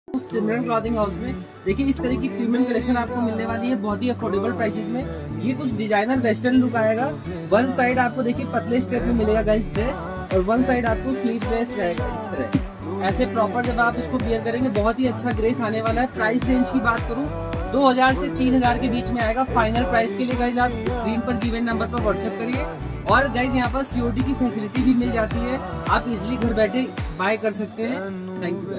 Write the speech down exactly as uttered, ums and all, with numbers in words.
सिमरन clothing house में। देखिए इस तरह की प्रीमियम कलेक्शन आपको मिलने वाली है बहुत ही अफोर्डेबल प्राइसेस में। ये कुछ डिजाइनर वेस्टर्न लुक आएगा। वन साइड आपको देखिए पतले स्टेप में मिलेगा गाइस ड्रेस, और वन साइड आपको स्लीवलेस रहेगा इस तरह। ऐसे प्रॉपर जब आप इसको वियर करेंगे बहुत ही अच्छा ग्रेस आने वाला है। प्राइस रेंज की बात करूँ दो हजार से तीन हजार के बीच में आएगा। फाइनल प्राइस के लिए गाइस आप स्क्रीन पर गिवन नंबर पर व्हाट्सएप करिए। और गाइस यहाँ पर सीओडी की फैसिलिटी भी मिल जाती है, आप इजिली घर बैठे बाय कर सकते हैं। Thank you.